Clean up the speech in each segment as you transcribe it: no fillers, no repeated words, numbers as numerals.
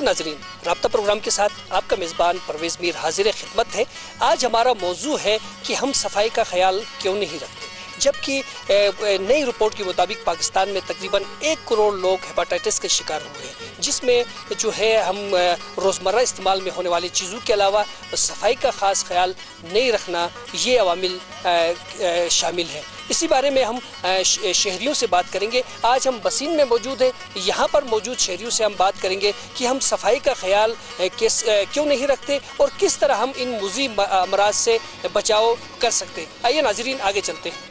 नाजरीन, राब्ता प्रोग्राम के साथ आपका मेज़बान परवेज़ मीर हाजिर खिदमत है। आज हमारा मौजू है कि हम सफाई का ख्याल क्यों नहीं रखते, जबकि नई रिपोर्ट के मुताबिक पाकिस्तान में तकरीबन 1 करोड़ लोग हेपाटाइटिस के शिकार हुए हैं, जिसमें जो है हम रोज़मर्रा इस्तेमाल में होने वाली चीज़ों के अलावा सफाई का ख़ास ख्याल नहीं रखना, ये अवामिल शामिल है। इसी बारे में हम शहरियों से बात करेंगे। आज हम बसीन में मौजूद हैं। यहाँ पर मौजूद शहरियों से हम बात करेंगे कि हम सफाई का ख्याल क्यों नहीं रखते और किस तरह हम इन मुज़ी अमराज से बचाव कर सकते हैं। आइए नाजरीन, आगे चलते हैं।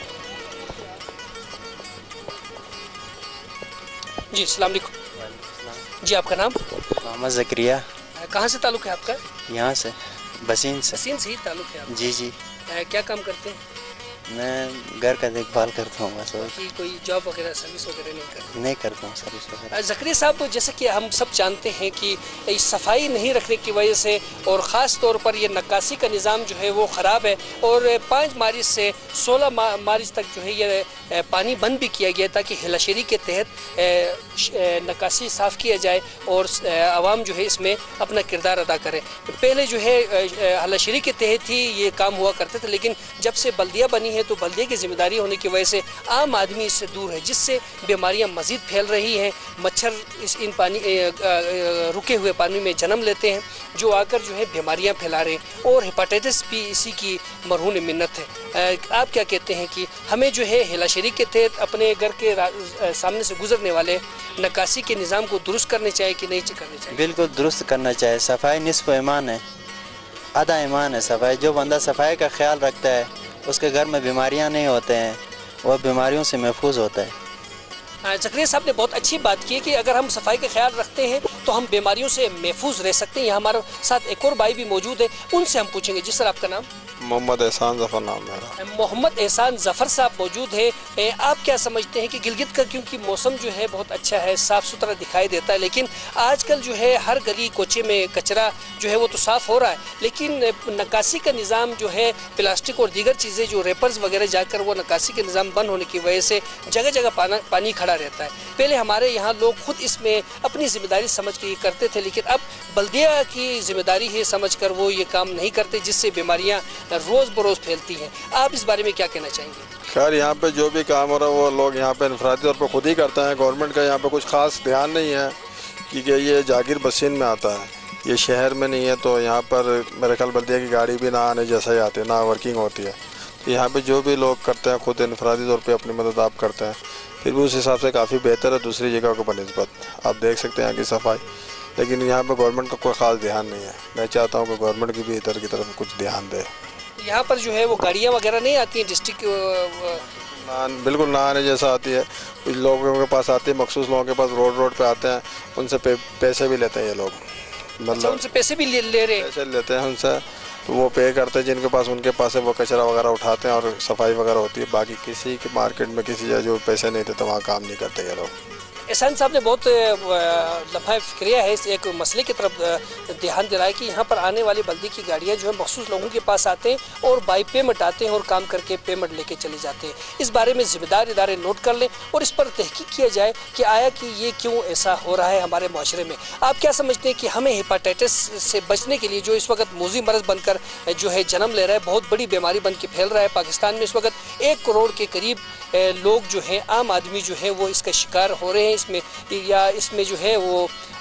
जी, अस्सलाम वालेकुम। जी, आपका नाम? मोहम्मद ज़करिया। कहाँ से ताल्लुक़ है आपका? यहाँ से, बसीन से। बसीन से ही ताल्लुक़ है आपका? जी जी। क्या काम करते हैं? मैं घर का देखभाल करता हूँ बस। और कोई जॉब वगैरह, सर्विस वगैरह नहीं करते? नहीं करता हूँ सर्विस वगैरह। ज़करिया साहब, जैसे कि हम सब जानते हैं कि सफाई नहीं रखने की वजह से और ख़ास तौर पर ये नक्कासी का निज़ाम जो है वो ख़राब है, और 5 मार्च से 16 मार्च तक जो है ये पानी बंद भी किया गया ताकि हिलाशेरी के तहत नक्कासी साफ़ किया जाए और आवाम जो है इसमें अपना किरदार अदा करे। पहले जो है हिलाशेरी के तहत ही ये काम हुआ करते थे, लेकिन जब से बल्दिया बनी है तो बल्दिया की जिम्मेदारी होने की वजह से आम आदमी इससे दूर है, जिससे बीमारियां मज़ीद फैल रही हैं। मच्छर इन पानी रुके हुए पानी में जन्म लेते हैं, जो आकर जो है बीमारियां फैला रहे हैं, और हेपाटाइटिस भी इसी की मरहून मिन्नत है। आप क्या कहते हैं कि हमें जो है हिलाशेरी के तहत अपने घर के सामने से गुजरने वाले नक्कासी के निज़ाम को दुरुस्त करने चाहिए कि नहीं करने चाहिए? बिल्कुल दुरुस्त करना चाहिए। सफाई निस्फ़ ईमान है, आधा ईमान है सफाई। जो बंदा सफाई का ख्याल रखता है उसके घर में बीमारियां नहीं होते हैं, वह बीमारियों से महफूज होता है। ज़करिया साहब ने बहुत अच्छी बात की है कि अगर हम सफाई का ख्याल रखते हैं तो हम बीमारियों से महफूज रह सकते हैं। यहाँ हमारे साथ एक और भाई भी मौजूद है, उनसे हम पूछेंगे। जी सर, आपका नाम? मोहम्मद एहसान ज़फ़र नाम मेरा। मोहम्मद एहसान ज़फ़र साहब मौजूद है। आप क्या समझते हैं कि गिलगित का, क्योंकि मौसम जो है बहुत अच्छा है, साफ़ सुथरा दिखाई देता है, लेकिन आजकल जो है हर गली कोचे में कचरा जो है वो तो साफ़ हो रहा है, लेकिन नक्कासी का निज़ाम जो है, प्लास्टिक और दीगर चीज़ें जो रेपर्स वगैरह जाकर वो नक्कासी के निज़ाम बंद होने की वजह से जगह जगह पानी खड़ा रहता है। पहले हमारे यहाँ लोग खुद इसमें अपनी ज़िम्मेदारी समझ के ये करते थे, लेकिन अब बल्दिया की ज़िम्मेदारी है समझ कर वो ये काम नहीं करते, जिससे बीमारियाँ रोज़ बरोज़ फैलती हैं। आप इस बारे में क्या कहना चाहेंगे? खैर, यहाँ पे जो भी काम हो रहा है वो लोग यहाँ पे इनफरादी तौर पर खुद ही करते हैं। गवर्नमेंट का यहाँ पे कुछ ख़ास ध्यान नहीं है, क्योंकि ये जागीर बसीन में आता है, ये शहर में नहीं है। तो यहाँ पर मेरे ख्याल बल्दिया की गाड़ी भी ना आने जैसा ही आती है, ना वर्किंग होती है। तो यहाँ पे जो भी लोग करते हैं खुद इनफरादी तौर पर अपनी मदद आप करते हैं, फिर भी उस हिसाब से काफ़ी बेहतर है दूसरी जगह को बनिस्बत। आप देख सकते हैं यहाँ की सफाई, लेकिन यहाँ पर गवर्नमेंट का कोई ख़ास ध्यान नहीं है। मैं चाहता हूँ कि गवर्नमेंट की भी इधर की तरफ कुछ ध्यान दे। यहाँ पर जो है वो गाड़ियाँ वगैरह नहीं आती हैं डिस्ट्रिक्ट? बिल्कुल ना आने जैसा आती है। कुछ लोगों के पास आती है, मखसूस लोगों के पास रोड पे आते हैं, उनसे पैसे भी लेते हैं ये लोग। मतलब उनसे पैसे भी ले रहे हैं? पैसे लेते हैं उनसे, तो वो पे करते हैं जिनके पास, उनके पास है वो कचरा वगैरह उठाते हैं और सफाई वगैरह होती है। बाकी किसी के मार्केट में किसी जगह जो पैसे नहीं देते वहाँ काम नहीं करते ये लोग। एहसान साहब ने बहुत लम्हा फिक्रिया है इस एक मसले की तरफ ध्यान दिलाया कि यहाँ पर आने वाली बल्दी की गाड़ियाँ जो है मखसूस लोगों के पास आते हैं और बाई पेमेंट आते हैं और काम करके पेमेंट लेके चले जाते हैं। इस बारे में ज़िम्मेदार इदारे नोट कर लें और इस पर तहकीक किया जाए कि आया कि ये क्यों ऐसा हो रहा है हमारे माशरे में। आप क्या समझते हैं कि हमें हेपाटाइटिस से बचने के लिए, जो इस वक्त मोजी मरज़ बनकर जो है जन्म ले रहा है, बहुत बड़ी बीमारी बन के फैल रहा है, पाकिस्तान में इस वक्त 1 करोड़ के करीब लोग जो हैं, आम आदमी जो है वो इसका शिकार हो रहे हैं, इसमें जो है वो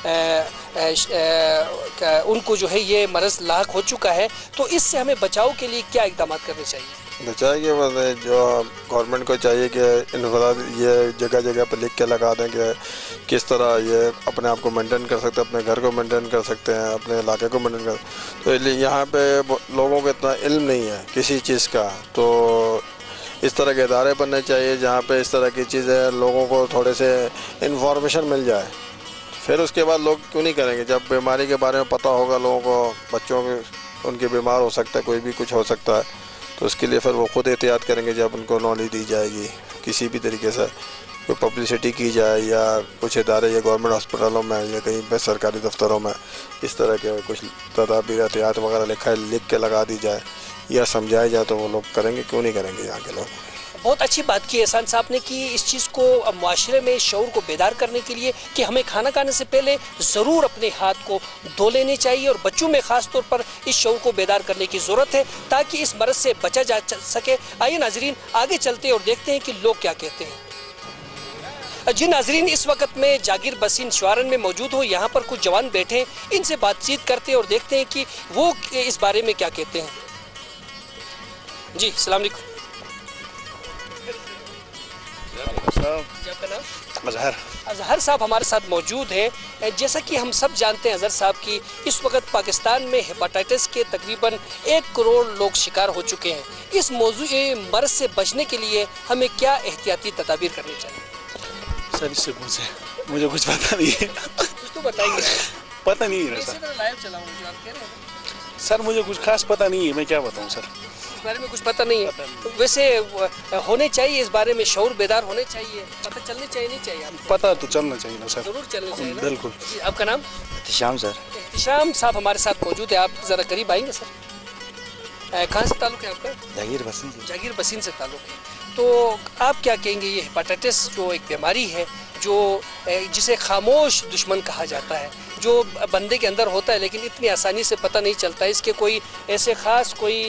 उनको जो है ये मरज़ लाक हो चुका है। तो इससे हमें बचाव के लिए क्या इक़दाम करने चाहिए? बचाव के जो गवर्नमेंट को चाहिए कि इनफराद ये जगह जगह पर लिख के लगा दें कि किस तरह ये अपने आप को मेंटेन कर सकते हैं, अपने घर को मेंटेन कर सकते हैं, अपने इलाके को मेंटेन कर। तो यहाँ पे लोगों को इतना इल्म नहीं है किसी चीज़ का, तो इस तरह के इदारे बनने चाहिए जहाँ पे इस तरह की चीज़ें लोगों को थोड़े से इन्फॉर्मेशन मिल जाए। फिर उसके बाद लोग क्यों नहीं करेंगे? जब बीमारी के बारे में पता होगा लोगों को, बच्चों के उनके बीमार हो सकता है, कोई भी कुछ हो सकता है, तो उसके लिए फिर वो खुद एहतियात करेंगे। जब उनको नॉलेज दी जाएगी किसी भी तरीके से, कोई पब्लिसिटी की जाए या कुछ इदारे या गवर्नमेंट हॉस्पिटलों में या कहीं पे सरकारी दफ्तरों में इस तरह के कुछ तदाबीर एहतियात वगैरह लिख के लगा दी जाए या समझाया जाए, तो वो लोग करेंगे। क्यों नहीं करेंगे यहाँ के लोग? بہت اچھی بات کی احسان صاحب نے کہ اس چیز کو معاشرے میں شعور کو بیدار کرنے کے لیے کہ ہمیں کھانا کھانے سے پہلے ضرور اپنے ہاتھ کو دھو لینے چاہیے، اور بچوں میں خاص طور پر اس شعور کو بیدار کرنے کی ضرورت ہے تاکہ اس مرض سے بچا جا سکے۔ آئیے ناظرین آگے چلتے اور دیکھتے ہیں کہ لوگ کیا کہتے ہیں۔ جی ناظرین، اس وقت میں جاگیر بسین شوارن میں موجود ہوں، یہاں پر کچھ جوان بیٹھے ہیں، ان سے بات چیت کرتے ہیں اور دیکھتے ہیں کہ وہ اس بارے میں کیا کہتے ہیں۔ جی السلام علیکم۔ جی آپ کا نام؟ اظہر صاحب ہمارے ساتھ موجود ہیں۔ جیسا کہ ہم سب جانتے ہیں اظہر صاحب کی اس وقت پاکستان میں ہیپاٹائٹس کے تقریباً 1 کروڑ لوگ شکار ہو چکے ہیں۔ اس موضوع مرض سے بچنے کے لیے ہمیں کیا احتیاطی تدابیر کرنی چاہیے؟ سر اس سے پوچھے، مجھے کچھ پتہ نہیں ہے۔ کچھ تو بتائیں گے۔ پتہ نہیں ہے سر۔ سر مجھے کچھ خاص پتہ نہیں ہے، میں کیا بتاؤں سر، اس بارے میں کچھ پتہ نہیں ہے۔ ویسے ہونے چاہیے اس بارے میں شعور بیدار ہونے چاہیے، پتہ چلنی چاہیے نہیں چاہیے؟ پتہ تو چلنا چاہیے نا سر، ضرور چلنا چاہیے نا؟ بالکل۔ جی آپ کا نام؟ احتشام سر۔ احتشام صاحب ہمارے ساتھ موجود ہے، آپ ذرا قریب آئیں گے سر؟ کہاں سے تعلق ہے آپ کا؟ جاگیر بسین سے۔ جاگیر بسین سے تعلق ہے۔ تو آپ کیا کہیں گے، یہ ہیپاٹائٹس جو ایک بیماری ہے جو جسے خاموش دشمن کہا جاتا ہے، جو بندے کے اندر ہوتا ہے لیکن اتنی آسانی سے پتہ نہیں چلتا، اس کے کوئی ایسے خاص کوئی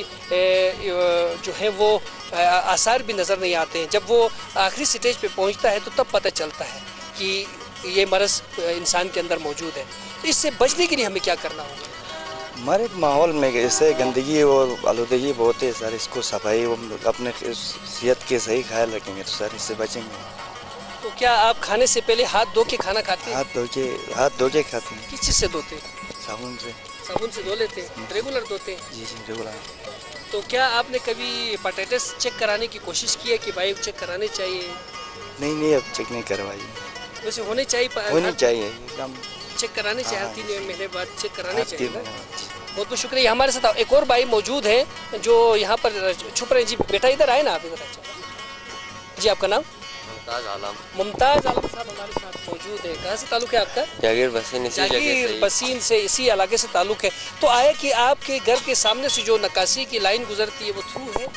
جو ہے وہ آثار بھی نظر نہیں آتے ہیں، جب وہ آخری سٹیج پہ پہنچتا ہے تو تب پتہ چلتا ہے کہ یہ مرض انسان کے اندر موجود ہے۔ تو اس سے بچنے کے لیے ہمیں کیا کرنا ہوگا؟ ہمارے ماحول میں جیسے گندگی اور آلودگی بہت ہے سر، اس کو صفائی اپنے صحت کے صحیح خیال رکھیں گے تو سر اس سے بچیں گے۔ تو کیا آپ کھانے سے پہلے ہاتھ دھو کے کھانا کھاتے ہیں؟ ہاتھ دھو کے کھاتے ہیں۔ کس چیز سے دھوتے ہیں؟ صابن سے۔ صابن سے دھو لیتے ہیں؟ ریگولر دھوتے ہیں؟ جی جی ریگولر۔ تو کیا آپ نے کبھی ہیپاٹائٹس چیک کرانے کی کوشش کی ہے کہ بھائی چیک کرانے چاہیے؟ نہیں اب چیک نہیں کروائی، ویسے ہونے چاہیے، ہونی چاہیے ایک دم چیک کرانے چاہیے، ہر 3 مہینے بعد چیک کرانے چاہیے نا؟ 3 مہینے۔ بہت بہت شکریہ۔ ہمارے ساتھ ایک اور بھائی موجود ہیں جو یہاں پر چھپ رہے ہیں۔ جی بیٹا ادھر آئے نا آپ، ادھر آئے۔ جی آپ کا نام؟ ممتاز عالم۔ ممتاز عالم صاحب ہمارے ساتھ موجود ہیں۔ کہاں سے تعلق ہے آپ کا؟ جاگیر بسین، اسی جگہ سے۔ جاگیر بسین سے، اسی علاقے سے تعلق ہے۔ تو آیا کہ آپ کے گھر کے سامنے سے جو نکاسی کی لائن گزرتی ہے وہ تھرو ہے؟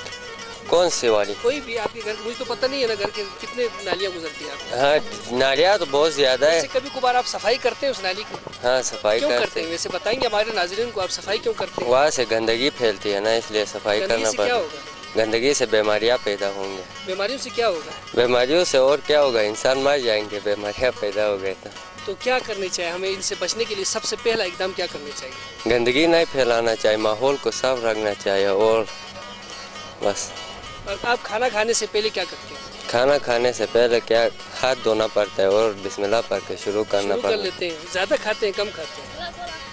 کون سی والی؟ کوئی بھی آپ کے گھر، مجھے تو پتہ نہیں ہے نا گھر کے کتنے نالیاں گزرتی ہیں آپ؟ ہاں نالیاں تو بہت زیادہ ہے۔ ویسے کبھی کبھار آپ صفائی کرتے ہیں اس نالی کی؟ ہاں صفائی کیوں کرتے کرتے ہیں؟ ویسے بتائیں گے ہمارے ناظرین کو، آپ صفائی کیوں کرتے ہیں؟ وہاں سے گندگی پھیلتی ہے نا، اس لیے صفائی گندگی کرنا سے کیا پڑتا ہوگا؟ ہے۔ گندگی سے بیماریاں پیدا ہوں گے۔ بیماریوں سے کیا ہوگا؟ بیماریوں سے اور کیا ہوگا، انسان مر جائیں گے بیماریاں پیدا ہو گئے تو کیا کرنی چاہیے ہمیں ان سے بچنے کے لیے؟ سب سے پہلا اقدام کیا کرنا چاہیے؟ گندگی نہیں پھیلانا چاہیے، ماحول کو صاف رکھنا چاہیے، اور بس۔ اور آپ کھانا کھانے سے پہلے کیا کرتے ہیں؟ کھانا کھانے سے پہلے کیا ہاتھ دھونا پڑتا ہے اور بسم اللہ پڑھ کے شروع کرنا شروع کر پڑتا ہے۔ لیتے ہیں؟ زیادہ کھاتے ہیں کم کھاتے ہیں؟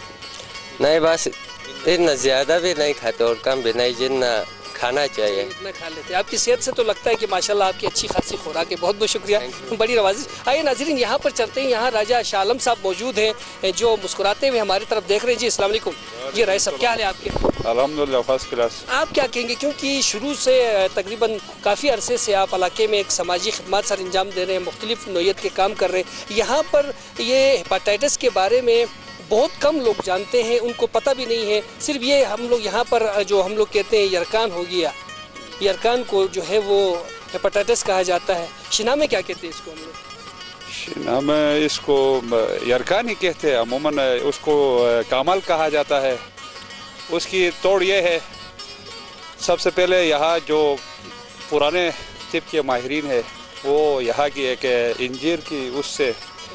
نہیں بس اتنا زیادہ بھی نہیں کھاتے اور کم بھی نہیں، جتنا کھانا چاہیے اتنا کھا لیتے ہیں۔ آپ کی صحت سے تو لگتا ہے کہ ماشاءاللہ آپ کی اچھی خاصی خوراک ہے۔ بہت بہت شکریہ، بڑی نوازش۔ آئیے ناظرین یہاں پر چلتے ہیں، یہاں راجہ شاہ عالم صاحب موجود ہیں جو مسکراتے ہوئے ہماری طرف دیکھ رہے ہیں۔ جی السلام علیکم۔ جی رائے صاحب کیا حال ہے آپ کے؟ الحمدللہ فرسٹ کلاس۔ آپ کیا کہیں گے، کیونکہ شروع سے تقریباً کافی عرصے سے آپ علاقے میں ایک سماجی خدمات سر انجام دے رہے ہیں، مختلف نوعیت کے کام کر رہے ہیں، یہاں پر یہ ہیپاٹائٹس کے بارے میں بہت کم لوگ جانتے ہیں، ان کو پتہ بھی نہیں ہے، صرف یہ ہم لوگ یہاں پر جو ہم لوگ کہتے ہیں یرکان ہو گیا، یرکان کو جو ہے وہ ہیپاٹائٹس کہا جاتا ہے، شنا میں کیا کہتے ہیں اس کو ہم لوگ؟ شنا میں اس کو یرکان ہی کہتے ہیں، عموماً اس کو کامل کہا جاتا ہے۔ اس کی توڑ یہ ہے، سب سے پہلے یہاں جو پرانے طب کے ماہرین ہیں وہ یہاں کی ایک انجیر کی اس سے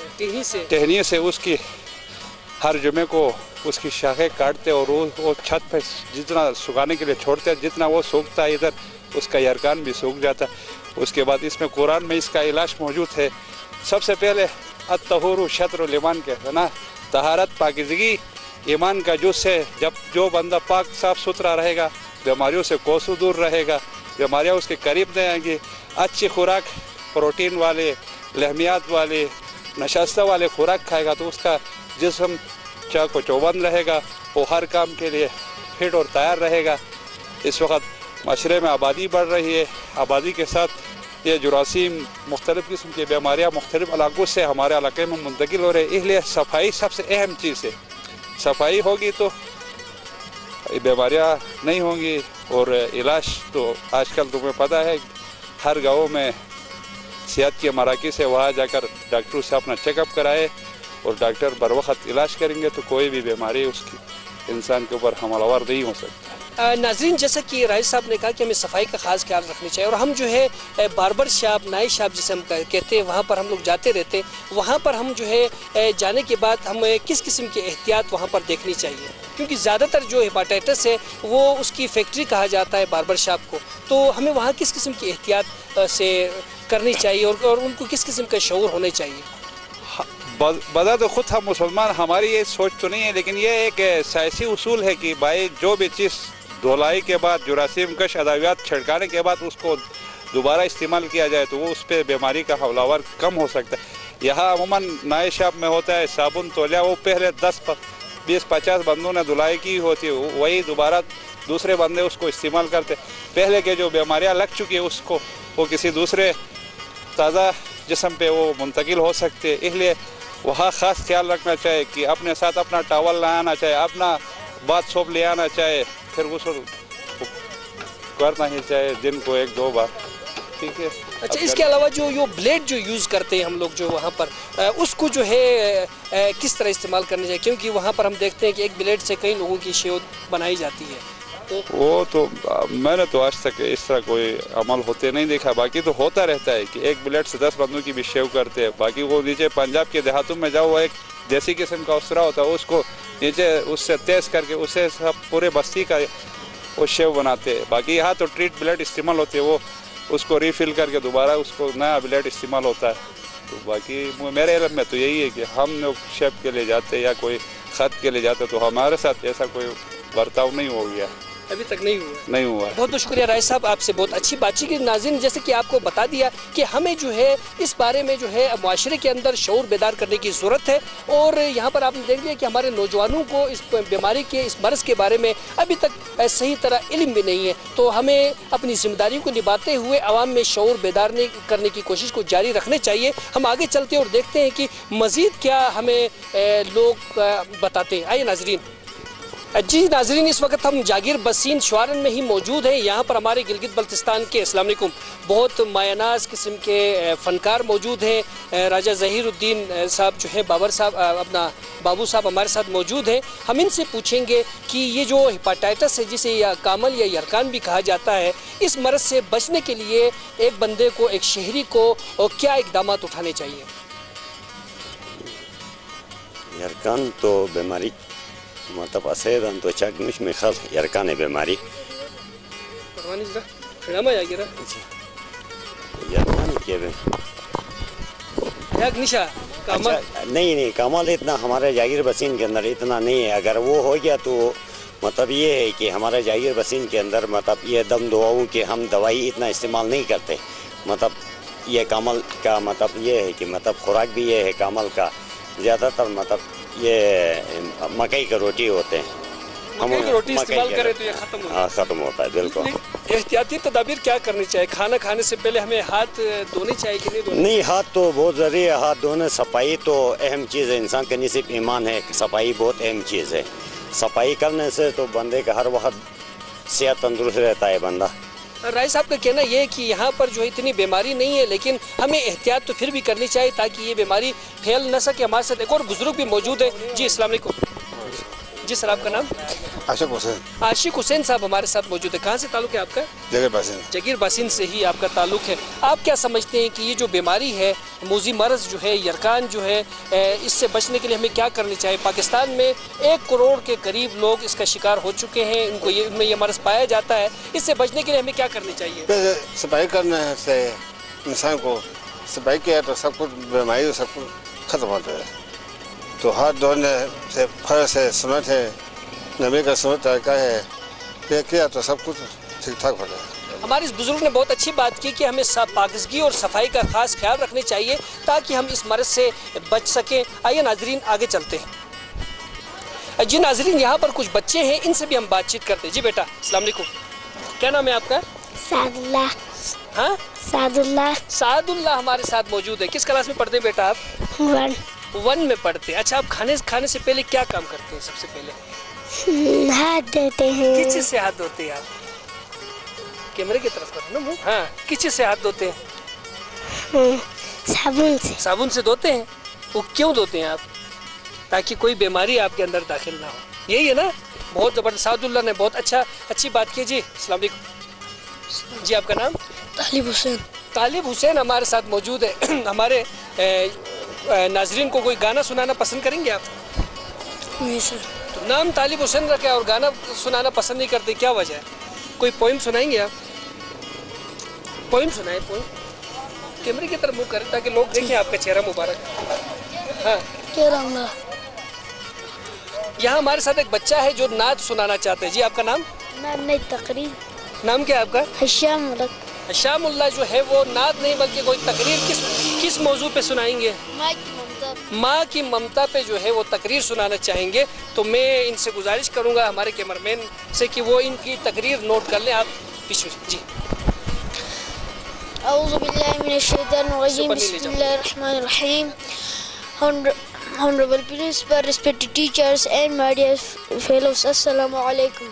ٹہنی سے اس کی ہر جمعے کو اس کی شاخیں کاٹتے اور وہ چھت پہ جتنا سکھانے کے لیے چھوڑتے ہیں، جتنا وہ سوکھتا ہے ادھر اس کا یرکان بھی سوکھ جاتا ہے۔ اس کے بعد اس میں قرآن میں اس کا علاج موجود ہے۔ سب سے پہلے الطہور شطر الایمان کہتے ہیں نا، طہارت پاکیزگی ایمان کا جز ہے۔ جب جو بندہ پاک صاف ستھرا رہے گا، بیماریوں سے کوسوں دور رہے گا، بیماریاں اس کے قریب نہیں آئیں گی۔ اچھی خوراک، پروٹین والے، لحمیات والے، نشستہ والے خوراک کھائے گا تو اس کا جسم چاق و چوبند رہے گا، وہ ہر کام کے لیے فٹ اور تیار رہے گا۔ اس وقت معاشرے میں آبادی بڑھ رہی ہے، آبادی کے ساتھ یہ جراثیم مختلف قسم کی بیماریاں مختلف علاقوں سے ہمارے علاقے میں منتقل ہو رہے ہیں، اس لیے صفائی سب سے اہم چیز ہے۔ صفائی ہوگی تو بیماریاں نہیں ہوں گی، اور علاج تو آج کل تمہیں پتہ ہے हर गाँव में सेहत के मराकज़ से वहाँ जाकर डॉक्टरों से अपना चेकअप कराए और डॉक्टर बर वक्त इलाज करेंगे तो कोई भी बीमारी उसकी इंसान के ऊपर हमलावर नहीं हो सकता। नाज़रीन, जैसा कि राइस साहब ने कहा कि हमें सफाई का खास ख्याल रखना चाहिए और हम जो है बार्बर शॉप, नाई शॉप जिसे हम कहते हैं, वहाँ पर हम लोग जाते रहते हैं। वहाँ पर हम जो है जाने के बाद हमें किस किस्म की एहतियात वहाँ पर देखनी चाहिए, क्योंकि ज़्यादातर जो हेपाटाइटिस है वो उसकी फैक्ट्री कहा जाता है बार्बर शॉप को। तो हमें वहाँ किस किस्म की एहतियात से करनी चाहिए और उनको किस किस्म का शऊर होना चाहिए? बता तो खुद हम मुसलमान, हमारी ये सोच तो नहीं है, लेकिन ये एक सियासी उसूल है कि भाई जो भी चीज़ धुलाई के बाद जुरासीम कश अदावियात छिड़काने के बाद उसको दोबारा इस्तेमाल किया जाए तो वो उस पर बीमारी का हमलावर कम हो सकता है। यहाँ अमूमन नए शॉप में होता है साबुन तौलिया, वो पहले 10-20-50 बंदों ने धुलाई की होती है, वही दोबारा दूसरे बंदे उसको इस्तेमाल करते। पहले के जो बीमारियाँ लग चुकी है उसको वो किसी दूसरे ताज़ा जिस्म पे वो मुंतकिल हो सकते हैं। इसलिए वहाँ ख़ास ख्याल रखना चाहिए कि अपने साथ अपना टॉवल लाना चाहिए, अपना बाथ सोप ले आना चाहिए, फिर गुस्ल करना ही चाहिए दिन को 1-2 बार, ठीक है। अच्छा, इसके अलावा जो ब्लेड जो यूज़ करते हैं हम लोग जो वहाँ पर उसको जो है किस तरह इस्तेमाल करना चाहिए, क्योंकि वहाँ पर हम देखते हैं कि एक ब्लेड से कई लोगों की शेव बनाई जाती है। वो तो मैंने तो आज तक इस तरह कोई अमल होते नहीं देखा, बाकी तो होता रहता है कि एक ब्लेड से 10 बंदों की भी शेव करते हैं। बाकी वो नीचे पंजाब के देहातों में जाओ, वो एक देसी किस्म का उसरा होता है, उसको नीचे उससे तेज़ करके उससे सब पूरे बस्ती का वो शेव बनाते हैं। बाकी यहाँ तो ट्रीट ब्लेड इस्तेमाल होते हैं, वो उसको रीफिल करके दोबारा उसको नया ब्लेड इस्तेमाल होता है। तो बाकी मेरे इल्म में तो यही है कि हम लोग शेव के लिए जाते या कोई खत के लिए जाते तो हमारे साथ ऐसा कोई बर्ताव नहीं हो गया, अभी तक नहीं हुआ। बहुत बहुत शुक्रिया राय साहब, आपसे बहुत अच्छी बातचीत की। नाज़रीन, जैसे कि आपको बता दिया कि हमें जो है इस बारे में जो है माशरे के अंदर शऊर बेदार करने की ज़रूरत है। और यहाँ पर आपने देख लिया कि हमारे नौजवानों को इस बीमारी के, इस मर्ज़ के बारे में अभी तक सही तरह इल्म भी नहीं है। तो हमें अपनी जिम्मेदारी को निभाते हुए आवाम में शऊर बेदार करने की कोशिश को जारी रखने चाहिए। हम आगे चलते और देखते हैं कि मज़ीद क्या हमें लोग बताते हैं। आइए नाज़रीन। जी नाज़रीन, इस वक्त हम जागीर बसीन शुआरन में ही मौजूद हैं। यहाँ पर हमारे गिलगित बल्तिस्तान के, अस्सलाम वालेकुम, बहुत मायनाज किस्म के फ़नकार मौजूद हैं। राजा ज़हीरुद्दीन साहब जो हैं, बाबर साहब, अपना बाबू साहब हमारे साथ मौजूद हैं। हम इनसे पूछेंगे कि ये जो हेपाटाइटिस है, जिसे या कामल या यरकान भी कहा जाता है, इस मर्ज़ से बचने के लिए एक बंदे को, एक शहरी को क्या इक़दाम उठाने चाहिए? यरकान तो बीमारी मतलब असेदन तो चगमिश में खल यरकान बीमारी यरकान के निशा कामल नहीं कामल इतना हमारे जागीर बसीन के अंदर इतना नहीं है। अगर वो हो गया तो मतलब ये है कि हमारे जागीर बसीन के अंदर मतलब ये दम दुआओं के हम दवाई इतना इस्तेमाल नहीं करते। मतलब ये कामल का मतलब ये है कि मतलब खुराक भी ये है कामल का ज़्यादातर मतलब ये मकई की रोटी होते हैं। मकई की रोटी इस्तेमाल करें तो ये ख़त्म होता है। बिल्कुल। एहतियाती तदाबीर क्या करनी चाहिए? खाना खाने से पहले हमें हाथ धोने चाहिए कि नहीं धोने? नहीं, हाथ तो बहुत ज़रूरी है। हाथ धोने, सफाई तो अहम चीज़ है। इंसान का निसिफ ईमान है, सफाई बहुत अहम चीज़ है। सफाई करने से तो बंदे का हर वक्त सेहत तंदुरुस्त रहता है बंदा। राय साहब का कहना ये है कि यहाँ पर जो इतनी बीमारी नहीं है, लेकिन हमें एहतियात तो फिर भी करनी चाहिए ताकि ये बीमारी फैल न सके। हमारे साथ एक और बुजुर्ग भी मौजूद है। जी अस्सलाम वालेकुम। जी सर, आपका नाम? आशिक हुसैन। आशिक हुसैन साहब हमारे साथ मौजूद है। कहाँ से ताल्लुक़ है आपका? जागीर बसीन। जागीर बसीन से ही आपका ताल्लुक़ है। आप क्या समझते हैं कि ये जो बीमारी है, मूजी मर्ज़ जो है, यरकान जो है, इससे बचने के लिए हमें क्या करनी चाहिए? पाकिस्तान में 1 करोड़ के करीब लोग इसका शिकार हो चुके हैं, इनमें ये मर्ज़ पाया जाता है। इससे बचने के लिए हमें क्या करनी चाहिए? सफाई करने से इंसान को सफाई किया तो सब कुछ बीमारी सब कुछ ख़त्म होता है। तो हाथ धोने से फर्ज है, सुन्नत है, नबी का सुन्नत तरीका है, ये किया तो सब कुछ ठीक ठाक होता है। हमारे इस बुजुर्ग ने बहुत अच्छी बात की कि हमें पाकिज़गी और सफाई का खास ख्याल रखना चाहिए ताकि हम इस मर्ज़ से बच सकें। आइए नाजरीन आगे चलते हैं। जी नाजरीन, यहाँ पर कुछ बच्चे हैं, इनसे भी हम बातचीत करते हैं। जी बेटा अस्सलाम वालेकुम, क्या नाम है आपका? सादुल्लाह। हाँ, सादुल्लाह। सादुल्लाह हमारे साथ मौजूद है। किस क्लास में पढ़ते हैं बेटा आप? 1 में पढ़ते हैं। अच्छा, आप खाने से पहले क्या काम करते हैं? सबसे पहले हाथ धोते हैं। किस चीज़ से हाथ धोते हैं आप? कैमरे की तरफ करो ना मुँह। हाँ, किस चीज़ से हाथ धोते हैं? साबुन से। साबुन से धोते हैं। वो क्यों धोते हैं आप? ताकि कोई बीमारी आपके अंदर दाखिल ना हो, यही है ना? बहुत ज़बरदस्त, सादुल्लाह ने बहुत अच्छी बात की जी। अस्सलाम वालेकुम जी, आपका नाम? तालिब हुसैन। तालिब हुसैन हमारे साथ मौजूद है। हमारे नाजरीन को कोई गाना सुनाना पसंद करेंगे आप? नहीं सर। तो नाम तालिब हुसैन रखा और गाना सुनाना पसंद नहीं करते, क्या वजह है? कोई पोइम सुनाएंगे आप? पोइम सुनाए, पोइम। कैमरे की तरफ मुँह करें ताकि लोग देखें आपका चेहरा मुबारक। हाँ, यहाँ हमारे साथ एक बच्चा है जो नात सुनाना चाहते हैं जी। आपका नाम? नहीं, तकरीर। नाम क्या है आपका? हशामुल्लाह। हशामुल्लाह जो है वो नात नहीं बल्कि कोई तकरीर किस मौजू पे सुनाएंगे? माँ की ममता पे जो है वो तकरीर सुनाना चाहेंगे। तो मैं इनसे गुजारिश करूँगा हमारे कैमरामैन से कि वो इनकी तकरीर नोट कर लें। आप पीछे जी। बिस्मिल्लाहिर्रहमानिर्रहीम। Honorable Principal, respected teachers and my dear fellows, Assalamu alaikum.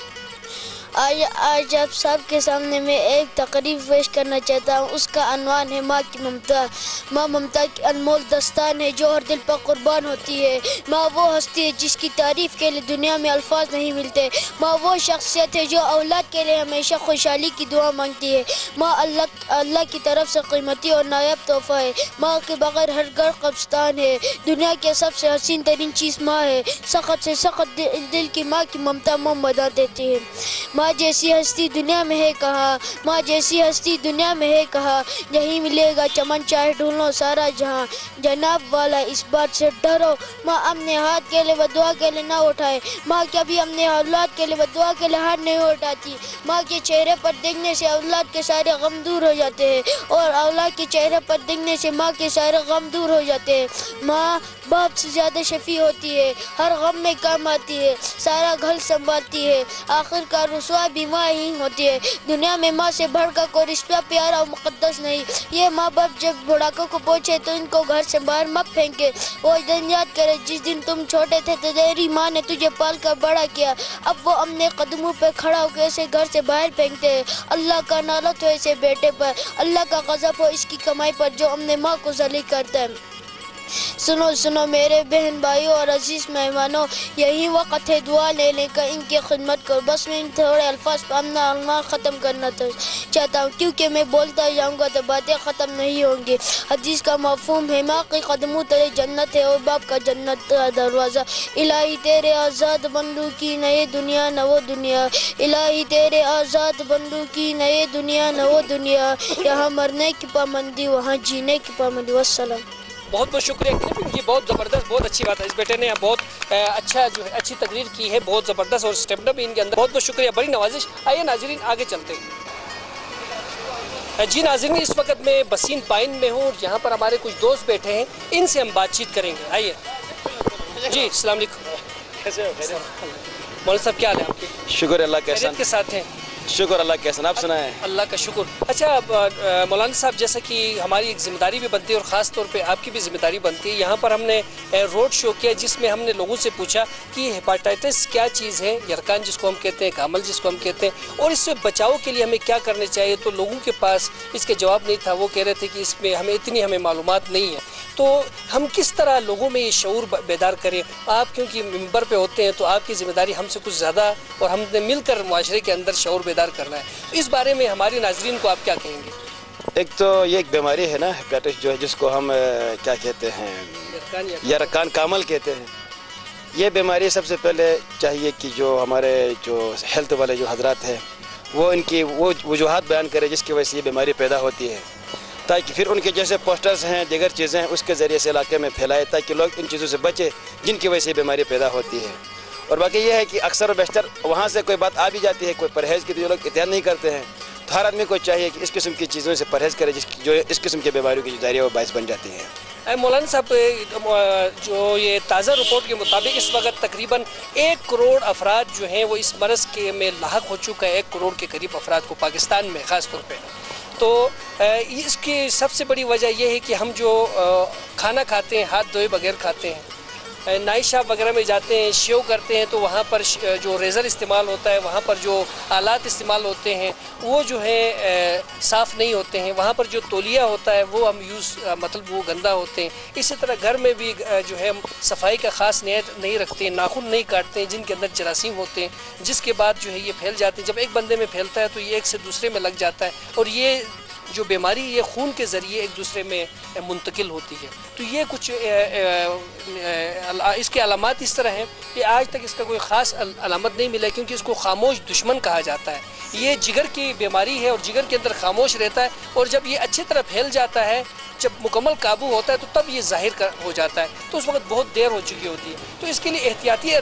आज आप सबके सामने मैं एक तकरीर पेश करना चाहता हूँ। उसका अनवान है माँ की ममता। माँ ममता की अनमोल दस्तान है जो हर दिल पर कुर्बान होती है। माँ वो हस्ती है जिसकी तारीफ़ के लिए दुनिया में अल्फाज नहीं मिलते। माँ वो शख्सियत है जो औलाद के लिए हमेशा खुशहाली की दुआ मांगती है। माँ अल्लाह की तरफ से कीमती और नायाब तोहफ़ा है। माँ के बगैर हर घर कब्रिस्तान है। दुनिया के सबसे हसीन तरीन चीज़ माँ है। सख्त से सख्त दिल की माँ की ममता मोम बना देती है। माँ जैसी हस्ती दुनिया में है कहाँ, माँ जैसी हस्ती दुनिया में है कहाँ। यही मिलेगा चमन चाहे ढूंढो सारा जहाँ। जनाब वाला इस बात से डरो, माँ अपने हाथ के लिए बदुआ के लिए ना उठाए। माँ कभी अपने औलाद के लिए बदुआ के लिए हाथ नहीं उठाती। माँ के चेहरे पर देखने से औलाद के सारे गम दूर हो जाते हैं और औलाद के चेहरे पर देखने से माँ के सारे गम दूर हो जाते हैं। माँ बाप से ज़्यादा शफी होती है, हर गम में काम आती है, सारा घर संभालती है। आखिरकार रुसवा भी माँ ही होती है। दुनिया में माँ से बढ़कर कोई रिश्ता प्यारा और मुक़द्दस नहीं। ये माँ बाप जब बुढ़ापे को पहुँचे तो इनको घर से बाहर मत फेंके। वो दिन याद करे जिस दिन तुम छोटे थे तो तेरी माँ ने तुझे पाल कर बड़ा किया। अब वो अपने कदमों पर खड़ा होकर ऐसे घर से बाहर फेंकते हैं। अल्लाह का नालत हो ऐसे बेटे पर, अल्लाह का गज़ब हो इसकी कमाई पर जो अपने माँ को ज़लील करता है। सुनो सुनो मेरे बहन भाइयों और अजीज़ मेहमानों, यही वक्त है दुआ लेने का, इनकी खिदमत करो। बस मैं इन थोड़े अल्फाज पर अपना ख़त्म करना चाहता हूँ क्योंकि मैं बोलता जाऊँगा तो बातें ख़त्म नहीं होंगी। हदीस का मफ़हूम है माँ के कदमों तले जन्नत है और बाप का जन्नत का दरवाज़ा। इलाही तेरे आज़ाद बंदू की नए दुनिया न वो दुनिया, इलाही तेरे आज़ाद बंदू की नए दुनिया न वो दुनिया। यहाँ मरने की पाबंदी वहाँ जीने की पाबंदी। वस्सलाम। बहुत बहुत शुक्रिया जी, बहुत ज़बरदस्त, बहुत अच्छी बात है। इस बेटे ने यहाँ बहुत अच्छा जो है अच्छी तकरीर की है, बहुत ज़बरदस्त और स्टेमिना भी इनके अंदर। बहुत बहुत शुक्रिया, बड़ी नवाजिश। आइए नाजरीन आगे चलते हैं। जी नाजरीन, इस वक्त मैं बसीन पाइन में हूँ और यहाँ पर हमारे कुछ दोस्त बैठे हैं, इनसे हम बातचीत करेंगे। आइए जी। अस्सलाम वालेकुम। कैसे हो? मौलाना साहब क्या हाल है आपके? शुक्र अल्लाह के साथ हैं। शुक्र अल्लाह के आप सुनाएं? अल्लाह का शुक्र। अच्छा मौलाना साहब, जैसा कि हमारी एक ज़िम्मेदारी भी बनती है और ख़ास तौर पे आपकी भी ज़िम्मेदारी बनती है, यहाँ पर हमने रोड शो किया जिसमें हमने लोगों से पूछा कि हेपाटाइटिस क्या चीज़ है, यरकान जिसको हम कहते हैं, कामल जिसको हम कहते हैं, और इससे बचाव के लिए हमें क्या करने चाहिए। तो लोगों के पास इसके जवाब नहीं था। वो कह रहे थे कि इसमें हमें मालूमात नहीं है। तो हम किस तरह लोगों में ये शऊर बेदार करें। आप क्योंकि मिंबर पे होते हैं तो आपकी ज़िम्मेदारी हमसे कुछ ज़्यादा और हमने मिलकर मुआशरे के अंदर शऊर बेदार करना है। इस बारे में हमारे नाजरीन को आप क्या कहेंगे? एक तो ये एक बीमारी है ना हेपेटाइटिस, जो है जिसको हम क्या कहते हैं, यरकान कामल कहते हैं। ये बीमारी सबसे पहले चाहिए कि जो हमारे जो हेल्थ वाले जो हजरात हैं वो इनकी वो वजूहात बयान करें जिसकी वजह से ये बीमारी पैदा होती है, ताकि फिर उनके जैसे पोस्टर्स हैं, दीगर चीज़ें हैं, उसके ज़रिए से इलाके में फैलाए ताकि लोग इन चीज़ों से बचे जिनकी वजह से ये बीमारी पैदा होती है। और बाकी ये है कि अक्सर और बेशतर वहाँ से कोई बात आ भी जाती है, कोई परहेज़ की जो लोग एहतियात नहीं करते हैं, तो हर आदमी को चाहिए कि इस किस्म की चीज़ों से परहेज़ करे जो इस किस्म की बीमारियों की जो दायरे वो बायस बन जाती है। मौलाना साहब, जो ये ताज़ा रिपोर्ट के मुताबिक इस वक्त तकरीबन 1 करोड़ अफराद जो हैं वो इस मरज़ के में लाहक हो चुका है। 1 करोड़ के करीब अफराद को पाकिस्तान में ख़ास तौर पे। तो इसकी सबसे बड़ी वजह यह है कि हम जो खाना खाते हैं हाथ धोए बगैर खाते हैं, نائشاب وغیرہ میں جاتے ہیں، شیو کرتے ہیں، تو وہاں پر جو ریزر استعمال ہوتا ہے، وہاں پر جو آلات استعمال ہوتے ہیں وہ جو ہے صاف نہیں ہوتے ہیں، وہاں پر جو تولیہ ہوتا ہے وہ ہم مطلب وہ گندا ہوتے ہیں۔ اسی طرح گھر میں بھی جو ہے صفائی کا خاص نیت نہیں رکھتے ہیں، ناخن نہیں کاٹتے ہیں جن کے اندر جراثیم ہوتے ہیں، جس کے بعد جو ہے یہ پھیل جاتے ہیں۔ جب ایک بندے میں پھیلتا ہے تو یہ ایک سے دوسرے میں لگ جاتا ہے، اور یہ جو بیماری یہ خون کے ذریعے ایک دوسرے میں منتقل ہوتی ہے۔ تو یہ کچھ اس کے علامات اس طرح ہیں کہ آج تک اس کا کوئی خاص علامت نہیں ملا، کیونکہ اس کو خاموش دشمن کہا جاتا ہے۔ یہ جگر کی بیماری ہے اور جگر کے اندر خاموش رہتا ہے، اور جب یہ اچھی طرح پھیل جاتا ہے، جب مکمل قابو ہوتا ہے تو تب یہ ظاہر ہو جاتا ہے، تو اس وقت بہت دیر ہو چکی ہوتی ہے۔ تو اس کے لیے احتیاطی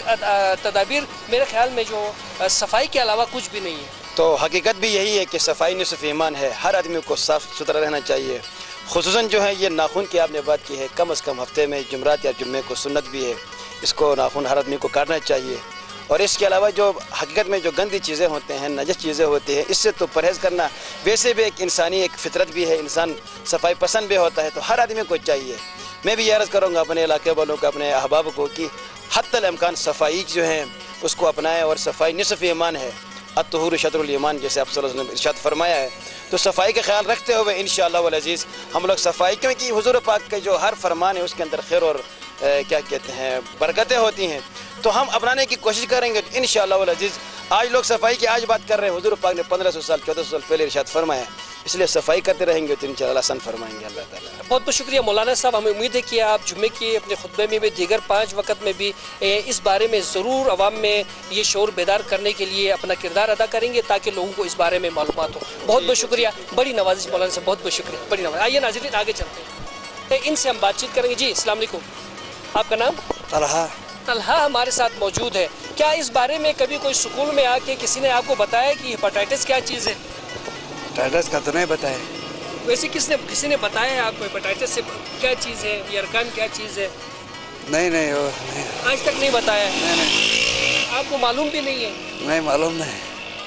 تدابیر میرے خیال میں جو صفائی کے علاوہ کچھ بھی نہیں ہے۔ تو حقیقت بھی یہی ہے کہ صفائی نصف ایمان ہے، ہر آدمی کو صاف ستھرا رہنا چاہیے، خصوصاً جو ہے یہ ناخن کی آپ نے بات کی ہے، کم از کم ہفتے میں جمعرات یا جمعے کو سنت بھی ہے، اس کو ناخن ہر آدمی کو کاٹنا چاہیے۔ اور اس کے علاوہ جو حقیقت میں جو گندی چیزیں ہوتے ہیں، نجس چیزیں ہوتی ہیں، اس سے تو پرہیز کرنا ویسے بھی ایک انسانی ایک فطرت بھی ہے، انسان صفائی پسند بھی ہوتا ہے، تو ہر آدمی کو چاہیے۔ میں بھی یہ عرض کروں گا اپنے علاقے والوں کو، اپنے احباب کو کہ حتی الامکان صفائی جو ہے اس کو اپنائیں، اور صفائی نصف ایمان ہے، الطہور شطر الایمان، جیسے آپ صلی اللہ علیہ وسلم نے ارشاد فرمایا ہے۔ تو صفائی کا خیال رکھتے ہوئے انشاءاللہ والعزیز ہم لوگ صفائی، کیونکہ حضور پاک کے جو ہر فرمان ہے اس کے اندر خیر اور کیا کہتے ہیں برکتیں ہوتی ہیں، تو ہم اپنانے کی کوشش کریں گے انشاءاللہ والعزیز۔ آج لوگ صفائی کی آج بات کر رہے ہیں، حضور پاک نے 1500 سال 1400 سال پہلے ارشاد فرمایا ہے، اس لیے صفائی کرتے رہیں گے تو انشاءاللہ آسان فرمائیں گے اللہ تعالیٰ۔ بہت بہت شکریہ مولانا صاحب، ہمیں امید ہے کہ آپ جمعے کے اپنے خطبے میں بھی دیگر 5 وقت میں بھی اس بارے میں ضرور عوام میں یہ شعور بیدار کرنے کے لیے اپنا کردار ادا کریں گے، تاکہ لوگوں کو اس بارے میں معلومات ہو۔ بہت بہت شکریہ، بڑی نوازش مولانا صاحب، بہت بہت شکریہ، بڑی نوازش۔ آئیے ناظرین آگے چلتے ہیں، ان سے ہم بات چیت کریں گے۔ جی السلام علیکم، آپ کا نام؟ طلحہ۔ طلحہ ہمارے ساتھ موجود ہے۔ کیا اس بارے میں کبھی کوئی سکول میں آ کے کسی نے آپ کو بتایا کہ ہیپاٹائٹس کیا چیز ہے؟ ہیپاٹائٹس کا تو نہیں بتایا۔ ویسے کسی نے بتایا ہے آپ کو ہیپاٹائٹس سے کیا چیز ہے، یہ ارکان کیا چیز ہے؟ نہیں، آج تک نہیں بتایا ہے؟ آپ کو معلوم بھی نہیں ہے؟ نہیں معلوم نہیں۔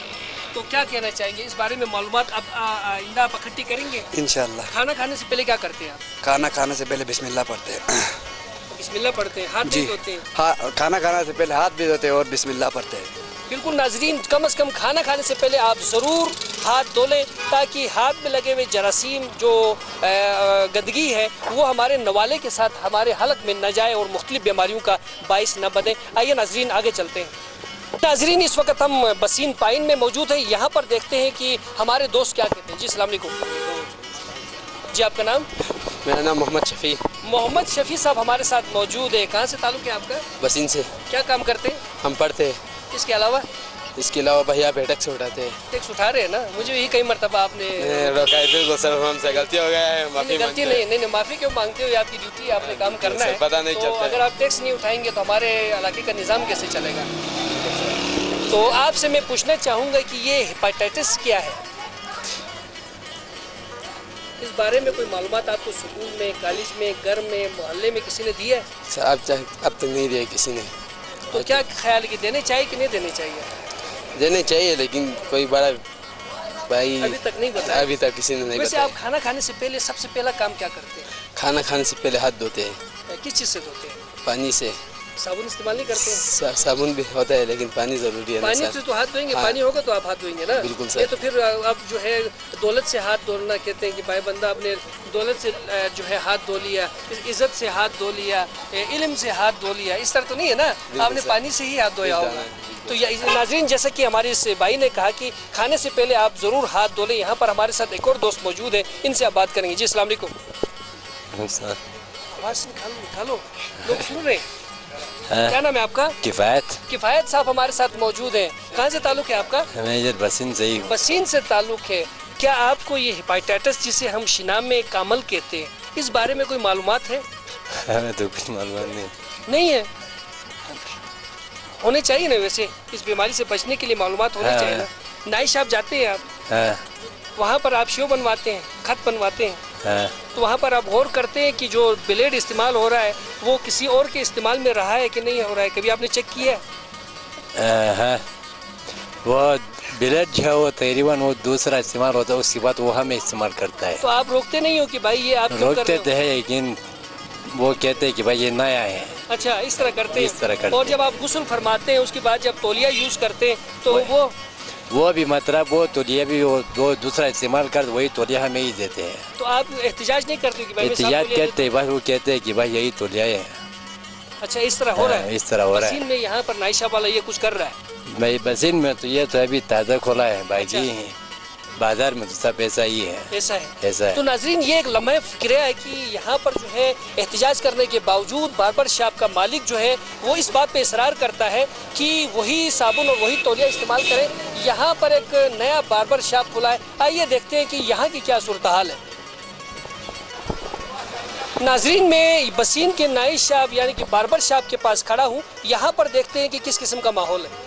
تو کیا کہنا چاہیں گے اس بارے میں؟ معلومات اب آئندہ آپ اکٹھی کریں گے انشاءاللہ۔ کھانا کھانے سے پہلے کیا کرتے ہیں آپ؟ کھانا کھانے سے پہلے بسم اللہ پڑھتے ہیں۔ بسم اللہ پڑھتے ہیں، ہاتھ بھی دھوتے ہیں؟ ہاں، کھانا کھانے سے پہلے ہاتھ بھی دھوتے ہیں اور بسم اللہ پڑھتے ہیں۔ بالکل ناظرین، کم از کم کھانا کھانے سے پہلے آپ ضرور ہاتھ دھو لیں، تاکہ ہاتھ میں لگے ہوئے جراثیم جو گندگی ہے وہ ہمارے نوالے کے ساتھ ہمارے حلق میں نہ جائے اور مختلف بیماریوں کا باعث نہ بنے۔ آئیے ناظرین آگے چلتے ہیں۔ ناظرین اس وقت ہم بسین پائن میں موجود ہیں، یہاں پر دیکھتے ہیں کہ ہمارے دوست کیا کہتے ہیں۔ جی السلام علیکم۔ جی آپ کا نام؟ میرا نام محمد شفیع۔ محمد شفیع صاحب ہمارے ساتھ موجود ہے، کہاں سے تعلق ہے آپ کا؟ بسین سے۔ کیا کام کرتے ہیں؟ ہم پڑھتے ہیں۔ اس کے علاوہ بھائی آپ ٹیکس اٹھاتے ہیں۔ ٹیکس اٹھا رہے ہیں نا؟ مجھے یہی کئی مرتبہ آپ نے روکا ہے، بالکل سر ہم سے غلطی ہو گیا ہے، معافی غلطی نہیں، معافی کیوں مانگتے ہو؟ یہ آپ کی ڈیوٹی، آپ نے کام کرنا ہے، پتہ نہیں چلتا۔ اگر آپ ٹیکس نہیں اٹھائیں گے تو ہمارے علاقے کا نظام کیسے چلے گا؟ تو آپ سے میں پوچھنا چاہوں گا کہ یہ ہیپاٹائٹس کیا ہے؟ اس بارے میں کوئی معلومات آپ کو اسکول میں، کالج میں، گھر میں، محلے میں کسی نے دی ہے؟ سر اب تک نہیں دیا کسی نے۔ تو کیا خیال ہے کہ دینے چاہیے کہ نہیں دینے چاہیے؟ دینے چاہیے، لیکن کوئی بڑا بھائی ابھی تک نہیں بتایا۔ ابھی تک کسی نے نہیں ویسے بتایا۔ آپ کھانا کھانے سے پہلے سب سے پہلا کام کیا کرتے ہیں؟ کھانا کھانے سے پہلے ہاتھ دھوتے ہیں۔ کس چیز سے دھوتے ہیں؟ پانی سے۔ صابن استعمال نہیں کرتے ہیں؟ صابن بھی ہوتا ہے لیکن پانی ضروری ہے۔ پانی سے تو ہاتھ دھوئیں گے، پانی ہوگا تو آپ ہاتھ دھوئیں گے نا؟ بالکل سر۔ یہ تو پھر اب جو ہے دولت سے ہاتھ دھونا کہتے ہیں کہ بھائی بندہ اپنے دولت سے جو ہے ہاتھ دھو لیا، عزت سے ہاتھ دھو لیا، علم سے ہاتھ دھو لیا، اس طرح تو نہیں ہے نا؟ آپ نے پانی سے ہی ہاتھ دھویا ہوگا۔ تو ناظرین جیسا کہ ہمارے اس بھائی نے کہا کہ کھانے سے پہلے آپ ضرور ہاتھ دھو لیں۔ یہاں پر ہمارے ساتھ ایک اور دوست موجود ہے، ان سے آپ بات کریں گے۔ جی السلام علیکم۔ آواز نکالو، لوگ سن رہے ہیں۔ کیا نام ہے آپ کا؟ کفایت صاحب ہمارے ساتھ موجود ہیں۔ کہاں سے تعلق ہے آپ کا؟ بسین سے ہی۔ بسین سے تعلق ہے۔ کیا آپ کو یہ ہیپاٹائٹس جسے ہم شنام میں کامل کہتے ہیں، اس بارے میں کوئی معلومات ہے؟ ہمیں تو کچھ معلومات نہیں ہے؟ ہونے چاہیے نا، ویسے اس بیماری سے بچنے کے لیے معلومات ہونے چاہیے نا۔ نائشاب جاتے ہیں آپ، وہاں پر آپ شیو بنواتے ہیں، خط بنواتے ہیں، تو وہاں پر آپ غور کرتے ہیں کہ جو بلیڈ استعمال ہو رہا ہے وہ کسی اور کے استعمال میں رہا ہے کہ نہیں ہو رہا ہے؟ کبھی آپ نے چیک کیا ہے؟ وہ بلیڈ جو ہے وہ تقریباً وہ دوسرا استعمال ہوتا ہے، اس کے بعد وہ ہمیں استعمال کرتا ہے۔ تو آپ روکتے نہیں ہو کہ بھائی یہ آپ کیوں کر رہے ہو؟ روکتے تو ہے، لیکن وہ کہتے ہیں کہ بھائی یہ نیا ہے۔ अच्छा, इस तरह करते हैं। इस तरह करते और हैं। जब आप गुस्ल फरमाते हैं उसके बाद जब तौलिया यूज़ करते हैं तो वो भी मतलब वो तौलिया भी वो दूसरा इस्तेमाल कर वही तौलिया हमें ही देते हैं। तो आप एहतजाज नहीं करते कि भाई एहतियात कहते हैं, बस वो कहते हैं कि भाई यही तौलिया है। अच्छा, इस तरह हो रहा है। इस तरह हो रहा है। बसीन में यहाँ पर नाइशा वाला ये कुछ कर रहा है। भाई बसीन में तो ये तो अभी ताज़ा खोला है भाई जी, बाजार में तो सब ऐसा ही है। ऐसा है। ऐसा है। तो नाजरीन, ये एक लम्हा फिक्र है कि यहाँ पर जो है एहतजाज करने के बावजूद बार्बर शॉप का मालिक जो है वो इस बात पे इसरार करता है कि वही साबुन और वही तौलिया इस्तेमाल करें। यहाँ पर एक नया बार्बर शॉप खुला है, आइए देखते हैं कि यहाँ की क्या सूरत हाल है। नाजरीन, मैं बसीन के नाई शॉप यानी कि बार्बर शॉप के पास खड़ा हूँ। यहाँ पर देखते हैं कि किस किस्म का माहौल है।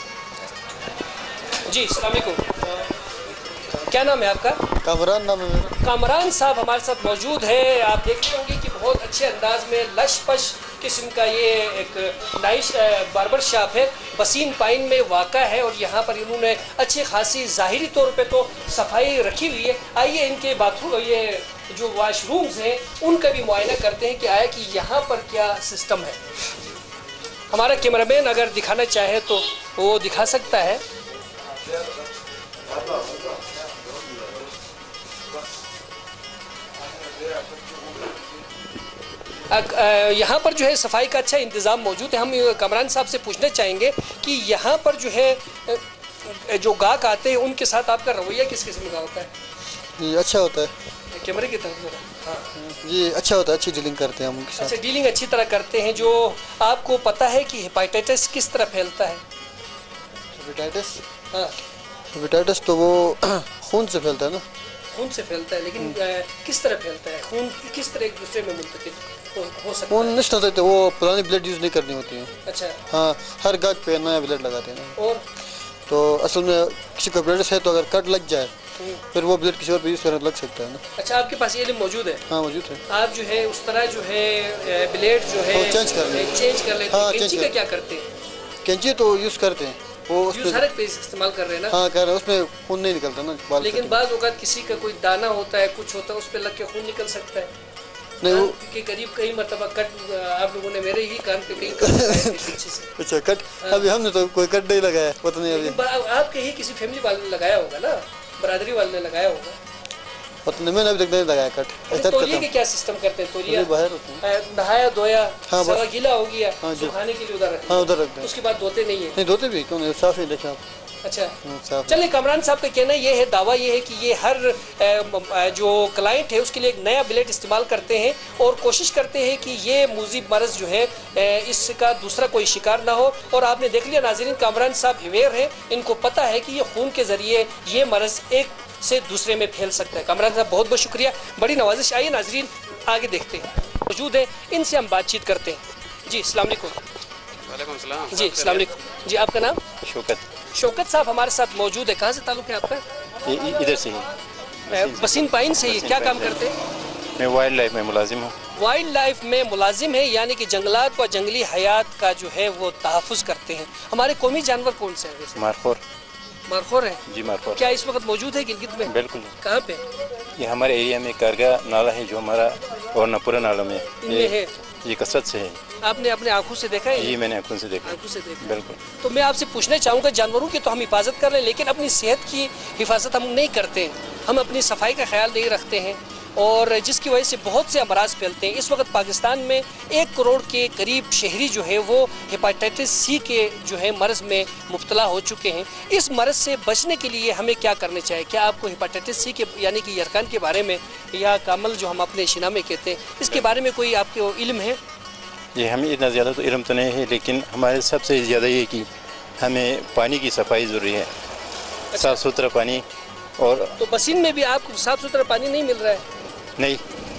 जी, अस्सलाम वालेकुम। क्या नाम है आपका? कामरान नाम है मेरा। कामरान साहब हमारे साथ मौजूद है। आप देखते होंगे कि बहुत अच्छे अंदाज में लश पश किस्म का ये एक नाइस बार्बर शॉप है, बसीन पाइन में वाक़ा है और यहाँ पर इन्होंने अच्छी खासी ज़ाहिरी तौर पे तो सफाई रखी हुई है। आइए इनके बाथरूम, ये जो वाशरूम्स हैं उनका भी मुआयना करते हैं कि आया कि यहाँ पर क्या सिस्टम है। हमारा कैमरामैन अगर दिखाना चाहे तो वो दिखा सकता है। यहाँ पर जो है सफाई का अच्छा इंतज़ाम मौजूद है। हम कामरान साहब से पूछना चाहेंगे कि यहाँ पर जो है जो गाहक आते हैं उनके साथ आपका रवैया किस किस्म का होता है? ये अच्छा होता है। कैमरे की तरफ। हाँ ये अच्छा होता है, अच्छी डीलिंग करते हैं हम उनके साथ। अच्छा, डीलिंग अच्छी तरह करते हैं। जो आपको पता है कि हेपाटाइटिस किस तरह फैलता है? हेपेटाइटिस? हाँ, हेपेटाइटिस तो वो खून से फैलता है ना। खून से फैलता है, लेकिन किस तरह फैलता है? खून किस तरह एक दूसरे में मुंतकिल हो सकता खून है? नहीं हो सकते, वो पुरानी ब्लड यूज़ नहीं करनी होती है। अच्छा। हाँ, हर गाहक पे नया ब्लड लगाते हैं। और तो असल में किसी को हेपेटाइटिस है तो अगर कट लग जाए फिर वो ब्लड किसी और पे यूज़ करने लग सकता है ना। अच्छा, आपके पास ये इल्म मौजूद है? हाँ मौजूद है। आप जो है उस तरह जो है ब्लेड जो है चेंज कर लेते हैं। हाँ, कैंची का क्या करते हैं? कैंची तो यूज़ करते हैं, वो यूज़ हर एक पे इस्तेमाल कर रहे हैं ना। हाँ कर रहे हैं, उसमें खून नहीं निकलता ना बाल। लेकिन बाज़ औक़ात किसी का कोई दाना होता है, कुछ होता है, उस पर लग के खून निकल सकता है। नहीं वो के करीब कई मरतबा कट आप लोगों ने मेरे ही कान पे कहीं कट पीछे से। अच्छा, कट अभी हमने तो कोई कट नहीं लगाया, पता नहीं अभी। आपके ही किसी फैमिली वाले ने लगाया होगा ना, बरादरी वाले ने लगाया होगा। पता नहीं, मैंने अभी तक नहीं लगाया कट। तौलिए के क्या सिस्टम करते हैं? तौलिया बाहर होते हैं, नहाया धोया, हाँ, सारा गीला हो गया, हाँ, सुखाने के लिए उधर रखते हैं। हाँ उधर रखते हैं। उसके बाद धोते नहीं है? नहीं धोते भी, क्यों नहीं, साफ ही देखें आप। अच्छा, चलिए, कामरान साहब का कहना ये है, दावा ये है कि ये हर जो क्लाइंट है उसके लिए एक नया ब्लेड इस्तेमाल करते हैं और कोशिश करते हैं कि ये मुजीब मर्ज जो है इसका दूसरा कोई शिकार ना हो। और आपने देख लिया नाज़रीन, कामरान साहब अवेयर है, इनको पता है कि ये खून के ज़रिए ये मर्ज एक से दूसरे में फैल सकता है। कामरान साहब बहुत बहुत शुक्रिया, बड़ी नवाजिश। आइए नाज़रीन आगे देखते हैं, मौजूद है, इनसे हम बातचीत करते हैं। जी, अस्सलाम वालेकुम। वालेकुम सलाम। जी, अस्सलाम वालेकुम। जी, आपका नाम? शौकत। शौकत साहब हमारे साथ मौजूद है। कहाँ से ताल्लुक़ है आपका? इधर से ही, बसीन पाइन से ही। क्या काम करते हैं? मैं वाइल्ड लाइफ में मुलाजिम हूँ। वाइल्ड लाइफ में मुलाजिम है, यानी कि जंगलात व जंगली हयात का जो है वो तहफ़्फ़ुज़ करते हैं। हमारे कौमी जानवर कौन से हैं वैसे? मारखोर। मारखोर है जी, मारखोर। क्या इस वक्त मौजूद है गिलगित में? बिल्कुल। कहाँ पे? ये हमारे एरिया में कारगा नाला है जो हमारा, और नपुरा नाला में इनमें है। ये कसरत से है। आपने अपने आंखों से देखा है? जी, मैंने आंखों से देखा। आंखों से देखा। बिल्कुल। तो मैं आपसे पूछना चाहूँगा, जानवरों की तो हम हिफाजत कर रहे हैं, लेकिन अपनी सेहत की हिफाजत हम नहीं करते हैं, हम अपनी सफाई का ख्याल नहीं रखते हैं और जिसकी वजह से बहुत से अमराज फैलते हैं। इस वक्त पाकिस्तान में 1 करोड़ के करीब शहरी जो है वो हेपाटाइटिस सी के जो है मर्ज़ में मुब्तला हो चुके हैं। इस मर्ज़ से बचने के लिए हमें क्या करना चाहिए? क्या आपको हेपाटाइटिस सी के यानी कि यरकान के बारे में, या कामल जो हम अपने शिना में कहते हैं, इसके बारे में कोई आपको इल्म है? ये हमें इतना ज़्यादा तो इल्म तो नहीं है, लेकिन हमारे सबसे ज़्यादा ये कि हमें पानी की सफाई ज़रूरी है। अच्छा। साफ़ सुथरा पानी। और तो बसीन में भी आपको साफ़ सुथरा पानी नहीं मिल रहा है? नहीं,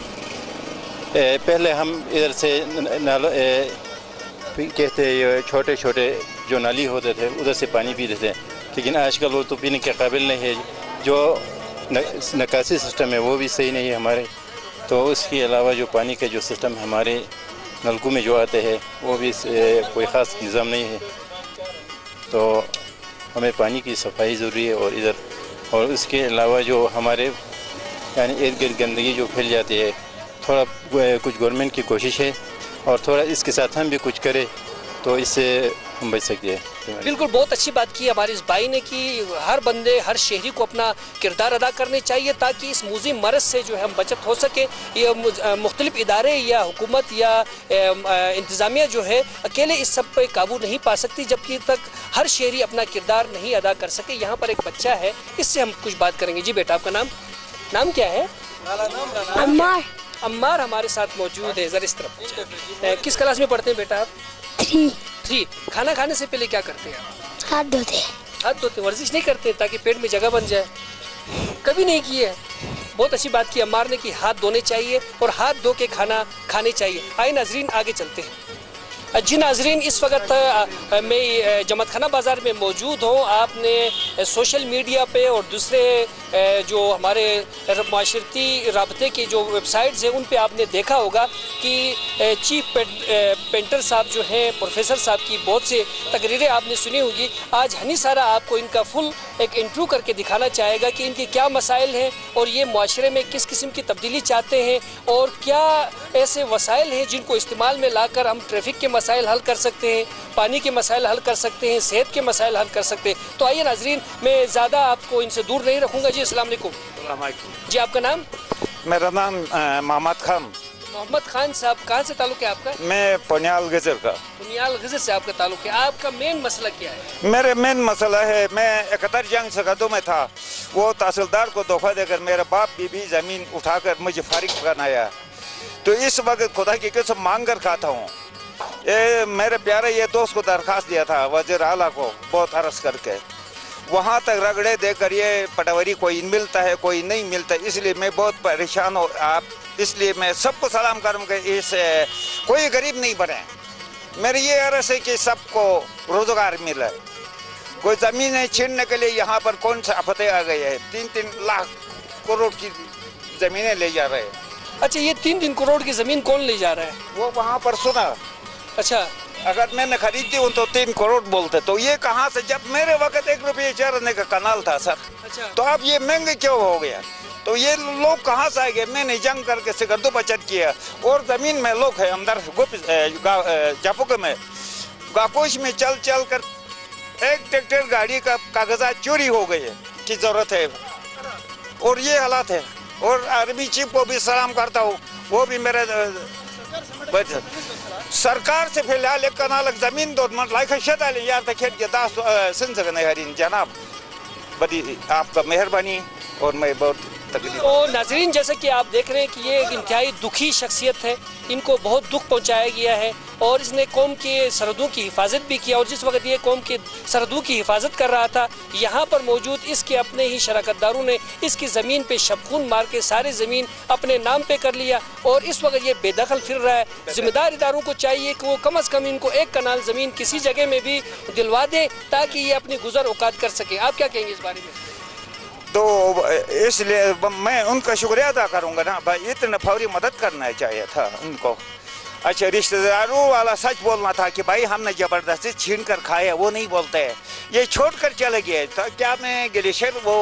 पहले हम इधर से नाला कहते ये छोटे छोटे जो नाली होते थे उधर से पानी पीते थे, लेकिन आजकल वो तो पीने के काबिल नहीं है। जो निकासी सिस्टम है वो भी सही नहीं है हमारे। तो उसके अलावा जो पानी का जो सिस्टम हमारे नलकों में जो आते हैं वो भी कोई ख़ास निज़ाम नहीं है। तो हमें पानी की सफाई ज़रूरी है। और इधर, और उसके अलावा जो हमारे यानी इर्द गिर्द गंदगी जो फैल जाती है, थोड़ा कुछ गवर्नमेंट की कोशिश है और थोड़ा इसके साथ हम भी कुछ करें तो इससे हम बच सकते हैं। बिल्कुल, बहुत अच्छी बात की हमारे इस भाई ने कि हर बंदे, हर शहरी को अपना किरदार अदा करने चाहिए ताकि इस मूज़ी मरज़ से जो है हम बचत हो सके। ये मुख्तलिफ इदारे या हुकूमत या इंतज़ामिया जो है अकेले इस सब पे काबू नहीं पा सकती जबकि तक हर शहरी अपना किरदार नहीं अदा कर सके। यहाँ पर एक बच्चा है, इससे हम कुछ बात करेंगे। जी बेटा, आपका नाम क्या है? अम्मार। अम्मार हमारे साथ मौजूद है। ज़रा इस तरफ। किस क्लास में पढ़ते हैं बेटा आप? 3। खाना खाने से पहले क्या करते हैं? हाथ धोते हैं। हाथ धोते, वर्जिश नहीं करते ताकि पेट में जगह बन जाए? कभी नहीं की है। बहुत अच्छी बात की अम्मार ने कि हाथ धोने चाहिए और हाथ धो के खाना खाने चाहिए। आइए नाजरीन, आगे चलते हैं। जी नाजरीन, इस वक्त मैं जमत खाना बाज़ार में मौजूद हूँ। आपने सोशल मीडिया पे और दूसरे जो हमारे माशरती राबते की जो वेबसाइट्स हैं उन पे आपने देखा होगा कि चीफ पेंटर साहब जो हैं, प्रोफेसर साहब की बहुत से तकरीरें आपने सुनी होगी। आज हनी सारा आपको इनका फुल एक इंटरव्यू करके दिखाना चाहेगा कि इनके क्या मसाइल हैं और ये माशरे में किस किस्म की तब्दीली चाहते हैं और क्या ऐसे वसाइल हैं जिनको इस्तेमाल में लाकर हम ट्रैफिक के मसाइल हल कर सकते हैं, पानी के मसाइल हल कर सकते हैं, सेहत के मसाइल हल कर सकते हैं। तो आइए नाजरीन, मैं ज़्यादा आपको इनसे दूर नहीं रखूँगा। जी अस्सलाम वालेकुम। जी आपका नाम? मेरा नाम मोहम्मद खान। मोहम्मद खान साहब, कहाँ से ताल्लुक़ है आपका? मैं पुनियाल गजर का। पुनियाल गजर से आपका ताल्लुक़ है। आपका मेन मसला क्या है? मेरे मेन मसला है, मैं 71 जंग सकदों में था। वो तहसीलदार को धोखा देकर मेरे बाप बीबी ज़मीन उठाकर मुझे फारिग बनाया। तो इस वक्त खुदा की कसम मांग कर खाता हूँ। मेरे प्यारे ये दोस्त को दरख्वास्त दिया था वज़ीर आला को, बहुत अरस करके वहाँ तक रगड़े देकर ये पटवारी कोई मिलता है कोई नहीं मिलता, इसलिए मैं बहुत परेशान हूँ। आप इसलिए मैं सबको सलाम करूँगा, इस कोई गरीब नहीं बने। मेरी ये अर्ज़ है कि सबको रोज़गार मिले। कोई ज़मीनें छीनने के लिए यहाँ पर कौन सा आफतें आ गई है। 3-3 लाख करोड़ की ज़मीनें ले जा रहे हैं। अच्छा, ये 3-3 करोड़ की ज़मीन कौन ले जा रहा है? वो वहाँ पर सुना। अच्छा, अगर मैंने खरीदी हूँ तो 3 करोड़ बोलते, तो ये कहाँ से? जब मेरे वक्त 1 रुपये 4 आने का कनाल था सर। अच्छा। तो अब ये महंगे क्यों हो गया? तो ये लोग कहाँ से आएंगे? मैंने जंग करके सिकंदू बचत किया और ज़मीन में लोग है अंदर जापुक में गाकोश में चल कर एक ट्रैक्टर गाड़ी का कागजात चोरी हो गए की ज़रूरत है और ये हालात है। और आर्मी चीफ को भी सलाम करता हूँ, वो भी मेरे सरकार से फिलहाल एक कनाल ज़मीन दो लाइक शदाली यार तक खेत के दास सिंह सकने हरीन जनाब, बड़ी आपका मेहरबानी और मैं बहुत तकलीफ। तो नाजरीन, जैसे कि आप देख रहे हैं कि ये एक इंतहाई दुखी शख्सियत है, इनको बहुत दुख पहुंचाया गया है और इसने कौम के सरहदों की हिफाजत भी किया। और जिस वक्त ये कौम के सरहदों की हिफाजत कर रहा था, यहाँ पर मौजूद इसके अपने ही शराकतदारों ने इसकी ज़मीन पे शबखून मार के सारी ज़मीन अपने नाम पे कर लिया और इस वक्त ये बेदखल फिर रहा है। ज़िम्मेदार इदारों को चाहिए कि वो कम अज़ कम इनको 1 कनाल ज़मीन किसी जगह में भी दिलवा दे ताकि ये अपनी गुजर औकात कर सके। आप क्या कहेंगे इस बारे में? तो इसलिए मैं उनका शुक्रिया अदा करूंगा ना भाई, इतना फौरी मदद करना चाहिए था उनको। अच्छा, रिश्तेदारों वाला सच बोलना था कि भाई हमने ज़बरदस्ती छीन कर खाया, वो नहीं बोलते हैं। ये छोड़ कर चले गए तो क्या मैं ग्लेशियर वो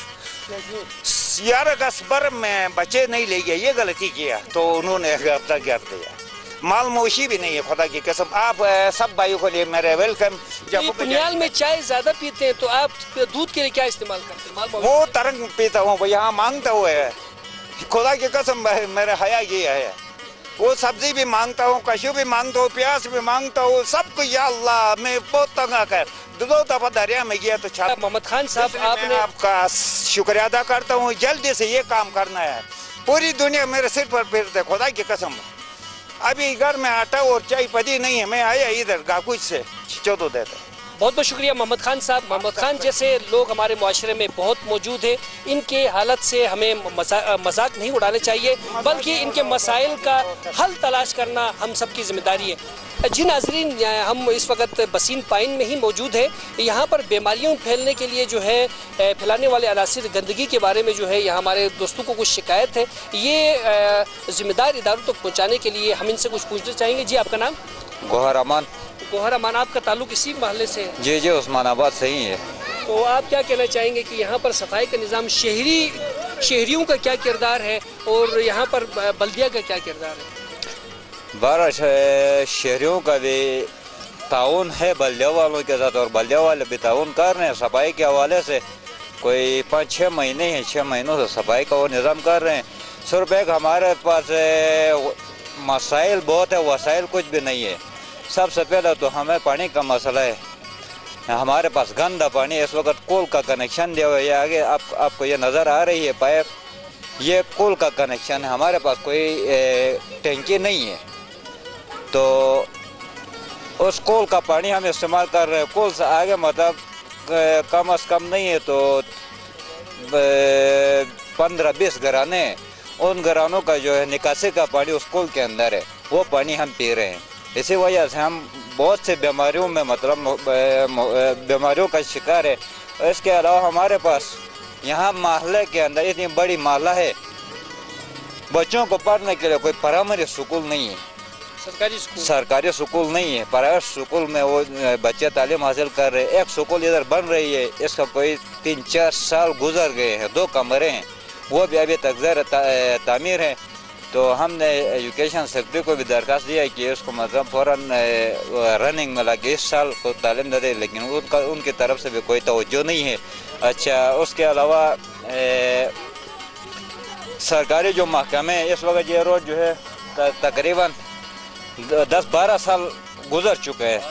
11 अगस्त पर में बच्चे नहीं ले गए, ये गलती किया तो उन्होंने गिरफ्तार कर दिया। मालमोशी भी नहीं है खुदा की कसम। आप सब भाइयों को लिए मेरे वेलकम। जब पुनियाल में चाय ज्यादा पीते हैं तो आप दूध के लिए क्या इस्तेमाल करते हैं? वो तरंग पीता हूँ, यहाँ मांगता हुआ है खुदा की कसम, मेरा हया किया है। वो सब्जी भी मांगता हूँ, कशु भी मांगता हूँ, प्याज भी मांगता हूँ, सबको। या अल्लाह, मैं बहुत तंग आकर 2 दफा दरिया में गया तो मोहम्मद खान साहब, आपने आपका शुक्रिया अदा करता हूँ। जल्दी से ये काम करना है। पूरी दुनिया मेरे सिर पर फिरते खुदा की कसम। अभी घर में आटा और चाय पदी नहीं है, मैं आया इधर गाकुच से 14 देता। बहुत बहुत शुक्रिया मोहम्मद खान साहब। मोहम्मद खान जैसे लोग हमारे मुआशरे में बहुत मौजूद है। इनके हालत से हमें मजाक नहीं उड़ाने चाहिए, बल्कि इनके मसाइल का हल तलाश करना हम सब की जिम्मेदारी है। जी नाजरीन, हम इस वक्त बसीन पाइन में ही मौजूद है। यहाँ पर बीमारियों फैलने के लिए जो है फैलाने वाले अनासिर गंदगी के बारे में जो है यहाँ हमारे दोस्तों को कुछ शिकायत है। ये ज़िम्मेदार इदारों तक पहुँचाने के लिए हम इनसे कुछ पूछना चाहेंगे। जी आपका नाम? गोहर अमान। गोहर अमान, आपका ताल्लुक इसी मोहल्ले से है? जी जी, उस्मानाबाद से ही है। तो आप क्या कहना चाहेंगे कि यहाँ पर सफाई का निज़ाम शहरियों का क्या किरदार है और यहाँ पर बल्दिया का क्या किरदार है? 12 शहरियों का भी ताउन है बल्दिया वालों के साथ, और बल्दिया वाले भी ताउन कर रहे हैं सफाई के हवाले से। कोई 5-6 महीने हैं, 6 महीनों से सफाई का वो निज़ाम कर रहे हैं। सिर्फ एक हमारे पास मसाइल बहुत है, वसाइल कुछ भी नहीं है। सबसे पहले तो हमें पानी का मसला है, हमारे पास गंदा पानी। इस वक्त कोल का कनेक्शन दिया हुआ है, ये आगे आपको ये नज़र आ रही है पाइप, ये कोल का कनेक्शन है। हमारे पास कोई टंकी नहीं है, तो उस कोल का पानी हम इस्तेमाल कर रहे हैं। कोल से आगे मतलब कम से कम नहीं है तो 15-20 घराने, उन घरानों का जो है निकासी का पानी उस कोल के अंदर है, वो पानी हम पी रहे हैं। इसी वजह से हम बहुत से बीमारियों में मतलब बीमारियों का शिकार है। इसके अलावा हमारे पास यहाँ मोहल्ले के अंदर इतनी बड़ी मोहल्ला है, बच्चों को पढ़ने के लिए कोई प्राइमरी स्कूल नहीं है, सरकारी स्कूल नहीं है। प्राइवेट स्कूल में वो बच्चे तालीम हासिल कर रहे हैं। एक स्कूल इधर बन रही है, इसका कोई 3-4 साल गुजर गए हैं, 2 कमरे हैं, वो भी अभी तक ज़र तामीर है। तो हमने एजुकेशन सेक्रेटरी को भी दरख्वास्त दिया है कि इसको मतलब फ़ौरन रनिंग में लगे, इस साल को तालीम दे दे, लेकिन उनकी तरफ से भी कोई तवज्जो नहीं है। अच्छा, उसके अलावा सरकारी जो महकमे इस वक्त ये रोड जो है तकरीबन 10-12 साल गुजर चुके हैं,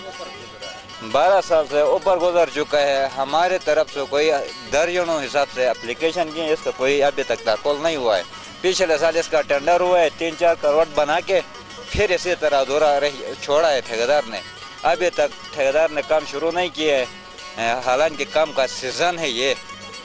12 साल से ऊपर गुजर चुका है। हमारे तरफ से कोई दर्जनों हिसाब से एप्लीकेशन की, इसका कोई अभी तक ताक़ुल नहीं हुआ है। पिछले साल इसका टेंडर हुआ है, 3-4 करोड़ बना के फिर इसी तरह अधूरा छोड़ा है ठेकेदार ने। अभी तक ठेकेदार ने काम शुरू नहीं किया है, हालांकि काम का सीज़न है ये।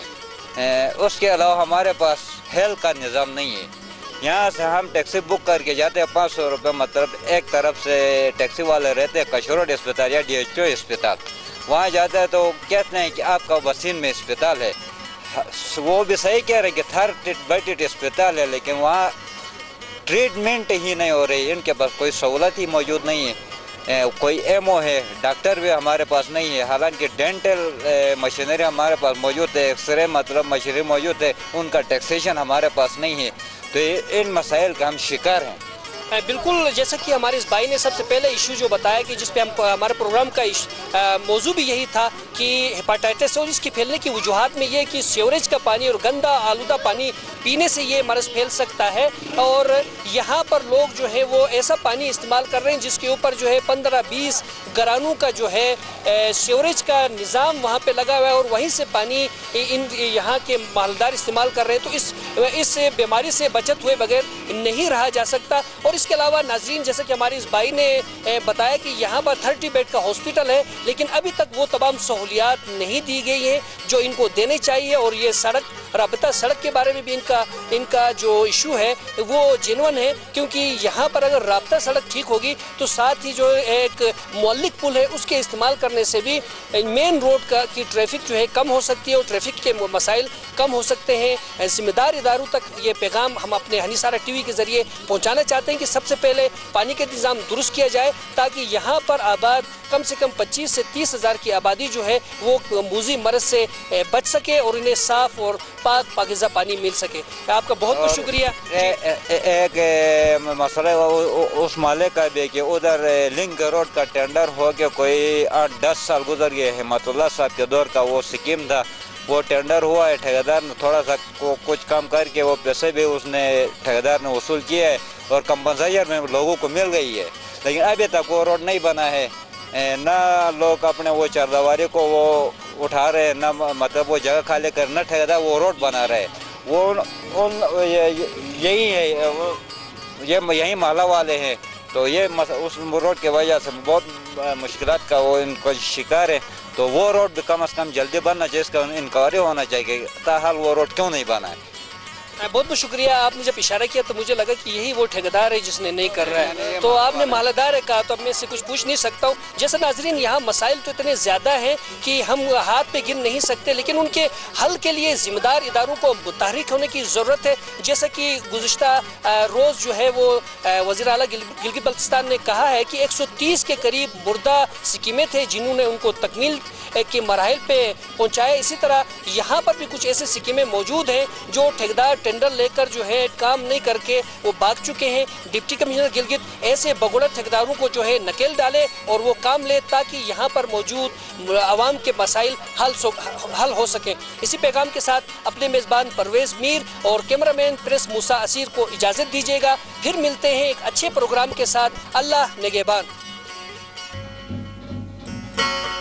उसके अलावा हमारे पास हेल्थ का निज़ाम नहीं है। यहाँ से हम टैक्सी बुक करके जाते हैं 500 रुपये, मतलब एक तरफ से टैक्सी वाले रहते हैं कशरोड अस्पताल या DHO अस्पताल, वहाँ जाते हैं तो कहते हैं कि आपका वसीन में अस्पताल है। वो भी सही कह रहे हैं कि थर्ड बेटेड अस्पताल है, लेकिन वहाँ ट्रीटमेंट ही नहीं हो रही, इनके पास कोई सहूलत ही मौजूद नहीं है। कोई एमओ है, डॉक्टर भी हमारे पास नहीं है, हालांकि डेंटल मशीनरी हमारे पास मौजूद है, एक्सरे मतलब मशीनरी मौजूद है, उनका टैक्सेशन हमारे पास नहीं है। तो इन मसाइल का हम शिकार हैं। बिल्कुल, जैसा कि हमारे इस भाई ने सबसे पहले इशू जो बताया कि जिस पे हम हमारे प्रोग्राम का मौजू भी यही था कि हेपाटाइटिस और इसके फैलने की वजूहात में ये कि सीवरेज का पानी और गंदा आलूदा पानी पीने से ये मर्ज़ फैल सकता है। और यहाँ पर लोग जो है वो ऐसा पानी इस्तेमाल कर रहे हैं जिसके ऊपर जो है 15-20 घरानों का जो है सीवरेज का निज़ाम वहाँ पे लगा हुआ है, और वहीं से पानी इन यहाँ के मालदार इस्तेमाल कर रहे हैं। तो इस बीमारी से बचत हुए बगैर नहीं रहा जा सकता। और इसके अलावा नाजरीन, जैसे कि हमारे इस भाई ने बताया कि यहाँ पर 30 बेड का हॉस्पिटल है, लेकिन अभी तक वो तमाम सहूलियात नहीं दी गई हैं जो इनको देने चाहिए। और ये सड़क राबता सड़क के बारे में भी इनका जो इशू है वो जेन्युइन है, क्योंकि यहाँ पर अगर राबता सड़क ठीक होगी तो साथ ही जो एक मौलिक पुल है उसके इस्तेमाल करने से भी मेन रोड की ट्रैफिक जो है कम हो सकती है और ट्रैफिक के मसाइल कम हो सकते हैं। जिम्मेदार इदारों तक ये पैगाम हम अपने हनीसारा टीवी के ज़रिए पहुँचाना चाहते हैं कि सबसे पहले पानी के इंतज़ाम दुरुस्त किया जाए, ताकि यहाँ पर आबाद कम से कम 25 से 30 हज़ार की आबादी जो है वो मूजी मरज़ से बच सके और इन्हें साफ़ और पाकिज़ा पानी मिल सके। आपका बहुत बहुत शुक्रिया। एक मसला उस माले का भी कि उधर लिंक रोड का टेंडर हो के कोई 8-10 साल गुजर गए। हिम्मतुल्लाह साहब के दौर का वो स्कीम था, वो टेंडर हुआ है, ठेकेदार ने थोड़ा सा कुछ काम करके वो पैसे भी उसने ठेकेदार ने वसूल किया है और कंपनसेशन में लोगों को मिल गई है, लेकिन अभी तक वो रोड नहीं बना है। ना लोग अपने वो चरदवारी को वो उठा रहे हैं, ना मतलब वो जगह खाली कर, ना ठेकेदार वो रोड बना रहे। वो यही है, वो यही माला वाले हैं, तो ये उस रोड की वजह से बहुत मुश्किलात का वो इनको शिकार है। तो वो रोड भी कम से कम जल्दी बनना चाहिए, इसका इंक्वायरी होना चाहिए ताहाल वो रोड क्यों नहीं बना है। बहुत बहुत शुक्रिया। आपने जब इशारा किया तो मुझे लगा कि यही वो ठेकेदार है जिसने नहीं कर रहा है, तो आपने मालादार है कहा तो अब मैं इससे कुछ पूछ नहीं सकता हूँ। जैसे नाजरीन, यहाँ मसाइल तो इतने ज़्यादा हैं कि हम हाथ पे गिन नहीं सकते, लेकिन उनके हल के लिए ज़िम्मेदार इदारों को मुतहरिक होने की ज़रूरत है। जैसा कि गुज़िश्ता रोज़ जो है वो वज़ीर आला गिलगित बल्तिस्तान ने कहा है कि 130 के करीब मुर्दा स्कीमें थे जिन्होंने उनको तकमील के मराहिल पे पहुँचाया। इसी तरह यहाँ पर भी कुछ ऐसे स्कीमें मौजूद हैं जो ठेकेदार टेंडर लेकर जो है काम नहीं करके वो भाग चुके हैं। डिप्टी कमिश्नर गिलगित ऐसे बगौड़ा ठेकेदारों को जो है नकेल डाले और वो काम ले ताकि यहाँ पर मौजूद आवाम के मसाइल हल हो सके। इसी पैगाम के साथ अपने मेज़बान परवेज़ मीर और कैमरामैन प्रेस मूसा असीर को इजाज़त दीजिएगा। फिर मिलते हैं एक अच्छे प्रोग्राम के साथ। अल्लाह निगहबान।